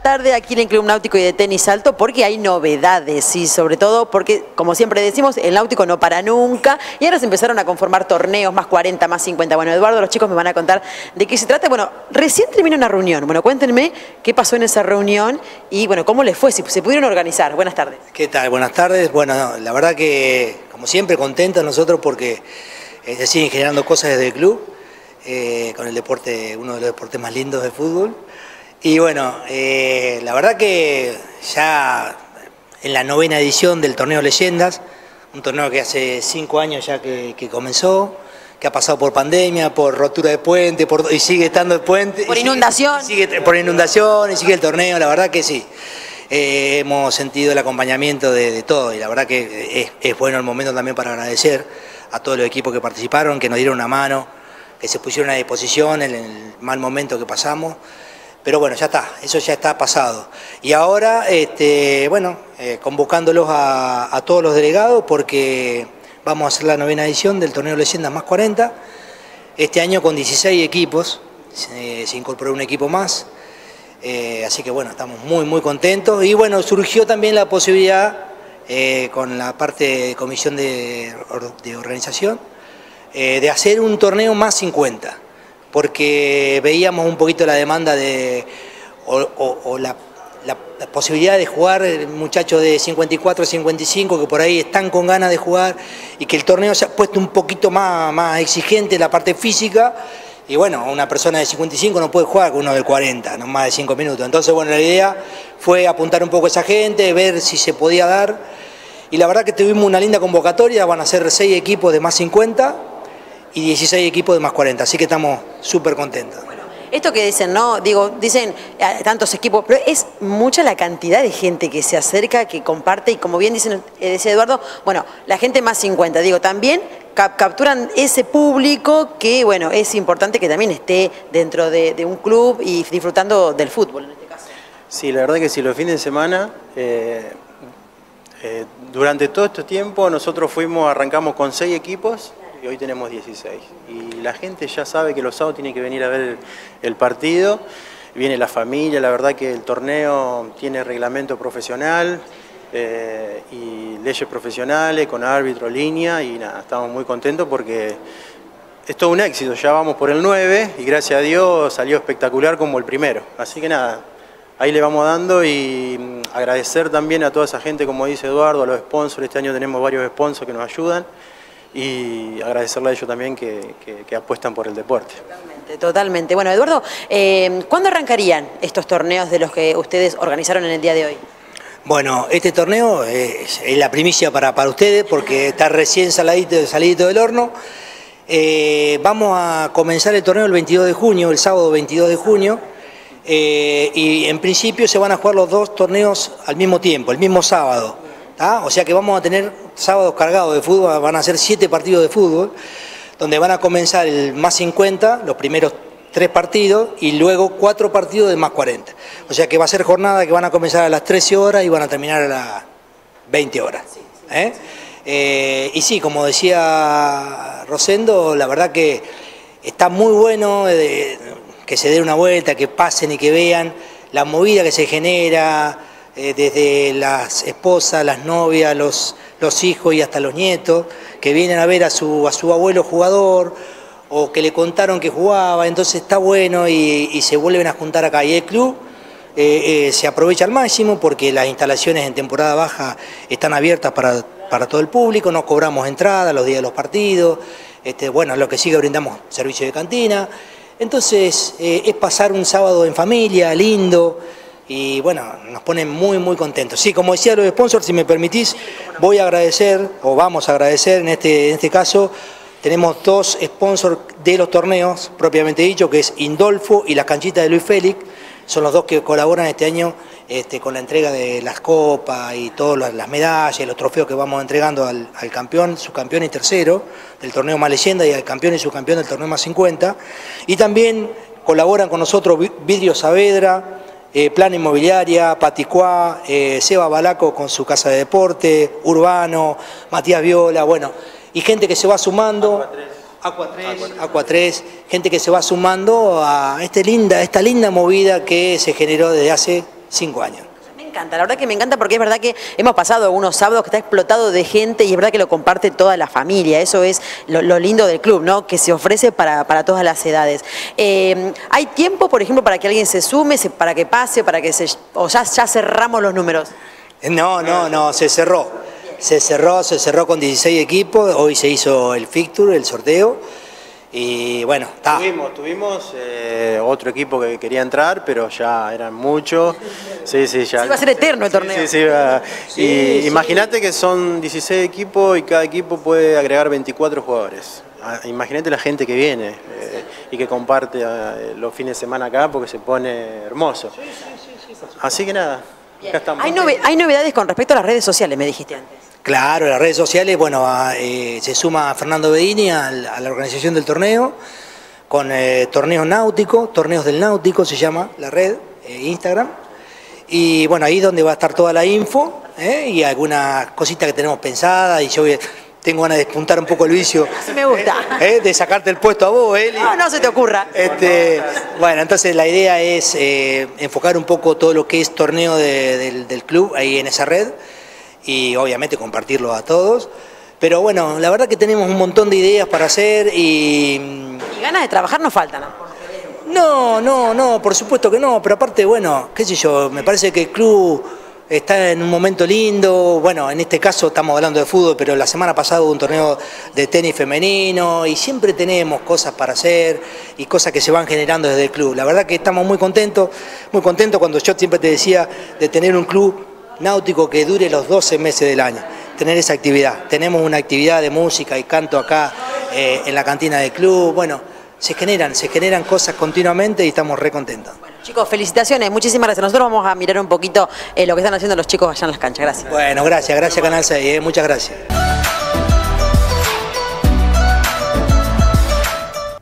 tarde aquí en el Club Náutico y de Tenis Alto, porque hay novedades y sobre todo porque, como siempre decimos, el náutico no para nunca y ahora se empezaron a conformar torneos, más 40, más 50. Bueno, Eduardo, los chicos me van a contar de qué se trata. Bueno, recién terminó una reunión. Bueno, cuéntenme qué pasó en esa reunión y, bueno, cómo les fue, si se pudieron organizar. Buenas tardes. ¿Qué tal? Buenas tardes. Bueno, la verdad que, como siempre, contentos nosotros porque se siguen generando cosas desde el club, con el deporte, uno de los deportes más lindos de fútbol. Y bueno, la verdad que ya en la 9ª edición del torneo Leyendas, un torneo que hace 5 años ya que comenzó, que ha pasado por pandemia, por rotura de puente, y sigue estando el puente. Por inundación. Por inundación y sigue el torneo, la verdad que sí. Hemos sentido el acompañamiento de todo y la verdad que es bueno el momento también para agradecer a todos los equipos que participaron, que nos dieron una mano, que se pusieron a disposición en el mal momento que pasamos. Pero bueno, ya está, eso ya está pasado. Y ahora, bueno, convocándolos a todos los delegados porque vamos a hacer la 9ª edición del torneo Leyendas más 40. Este año con 16 equipos, se incorporó un equipo más. Así que bueno, estamos muy contentos. Y bueno, surgió también la posibilidad, con la parte de comisión de organización, de hacer un torneo más 50. Porque veíamos un poquito la demanda la posibilidad de jugar muchachos de 54, 55 que por ahí están con ganas de jugar y que el torneo se ha puesto un poquito más exigente en la parte física y bueno, una persona de 55 no puede jugar con uno de 40, no más de 5 minutos. Entonces bueno, la idea fue apuntar un poco a esa gente, ver si se podía dar y la verdad que tuvimos una linda convocatoria, van a ser 6 equipos de más 50 y 16 equipos de más 40, así que estamos súper contentos. Bueno, esto que dicen, ¿no? Digo, dicen tantos equipos, pero es mucha la cantidad de gente que se acerca, que comparte, y como bien decía Eduardo, bueno, la gente más 50, digo, también capturan ese público que, bueno, es importante que también esté dentro de un club y disfrutando del fútbol en este caso. Sí, la verdad que sí, los fines de semana, durante todo este tiempo nosotros arrancamos con 6 equipos, y hoy tenemos 16. Y la gente ya sabe que los sábados tiene que venir a ver el partido. Viene la familia, la verdad que el torneo tiene reglamento profesional y leyes profesionales con árbitro, línea y nada, estamos muy contentos porque es todo un éxito. Ya vamos por el 9 y gracias a Dios salió espectacular como el primero. Así que nada, ahí le vamos dando y agradecer también a toda esa gente, como dice Eduardo, a los sponsors. Este año tenemos varios sponsors que nos ayudan. Y agradecerle a ellos también que apuestan por el deporte. Totalmente. Bueno, Eduardo, ¿cuándo arrancarían estos torneos de los que ustedes organizaron en el día de hoy? Bueno, este torneo es la primicia para ustedes porque está recién salidito del horno. Vamos a comenzar el torneo el 22 de junio, el sábado 22 de junio. Y en principio se van a jugar los 2 torneos al mismo tiempo, el mismo sábado. O sea que vamos a tener sábados cargados de fútbol, van a ser 7 partidos de fútbol, donde van a comenzar el más 50, los primeros 3 partidos, y luego 4 partidos de más 40. O sea que va a ser jornada que van a comenzar a las 13 horas y van a terminar a las 20 horas. Y sí, como decía Rosendo, la verdad que está muy bueno que se den una vuelta, que pasen y que vean la movida que se genera, desde las esposas, las novias, los hijos y hasta los nietos, que vienen a ver a su abuelo jugador o que le contaron que jugaba, entonces está bueno y se vuelven a juntar acá. Y el club se aprovecha al máximo porque las instalaciones en temporada baja están abiertas para todo el público, no cobramos entrada los días de los partidos, bueno, lo que sigue brindamos servicio de cantina, entonces es pasar un sábado en familia, lindo. Y bueno, nos ponen muy contentos. Sí, como decía los sponsors, si me permitís, voy a agradecer, o vamos a agradecer en este caso, tenemos 2 sponsors de los torneos, propiamente dicho, que es Indolfo y las canchitas de Luis Félix, son los 2 que colaboran este año con la entrega de las copas y todas las medallas y los trofeos que vamos entregando al campeón, subcampeón y tercero del torneo más leyenda y al campeón y subcampeón del torneo más 50. Y también colaboran con nosotros Vidrio Saavedra, Plan Inmobiliaria, Paticuá, Seba Balaco con su casa de deporte, Urbano, Matías Viola, bueno, y gente que se va sumando, Aqua 3, gente que se va sumando a esta linda movida que se generó desde hace 5 años. Me encanta, la verdad que me encanta porque es verdad que hemos pasado algunos sábados que está explotado de gente y es verdad que lo comparte toda la familia. Eso es lo lindo del club, ¿no? Que se ofrece para todas las edades. ¿Hay tiempo, por ejemplo, para que alguien se sume, para que pase, o ya cerramos los números? No, se cerró. Se cerró con 16 equipos, hoy se hizo el fixture, el sorteo, y bueno, está. Tuvimos otro equipo que quería entrar, pero ya eran muchos. Sí, ya. Sí, va a ser eterno el torneo. Sí, imagínate que son 16 equipos y cada equipo puede agregar 24 jugadores. Imagínate la gente que viene y que comparte los fines de semana acá porque se pone hermoso. Así que nada, acá estamos. Hay novedades con respecto a las redes sociales, me dijiste antes. Claro, las redes sociales, bueno, se suma Fernando Bedini a la organización del torneo, con torneos náuticos, torneos del náutico se llama la red, Instagram, y bueno, ahí es donde va a estar toda la info, y algunas cositas que tenemos pensadas, y yo tengo ganas de despuntar un poco el vicio. Así me gusta. De sacarte el puesto a vos, Eli. No se te ocurra. Bueno, entonces la idea es enfocar un poco todo lo que es torneo del club ahí en esa red, y obviamente compartirlo a todos, pero bueno, la verdad que tenemos un montón de ideas para hacer y ganas de trabajar no faltan, ¿no? No, por supuesto que no, pero aparte, bueno, qué sé yo, me parece que el club está en un momento lindo. Bueno, en este caso estamos hablando de fútbol, pero la semana pasada hubo un torneo de tenis femenino y siempre tenemos cosas para hacer y cosas que se van generando desde el club. La verdad que estamos muy contentos cuando yo siempre te decía de tener un club náutico que dure los 12 meses del año, tener esa actividad. Tenemos una actividad de música y canto acá en la cantina del club. Bueno, se generan cosas continuamente y estamos re contentos. Bueno, chicos, felicitaciones, muchísimas gracias. Nosotros vamos a mirar un poquito lo que están haciendo los chicos allá en las canchas. Gracias. Bueno, gracias Canal 6, muchas gracias.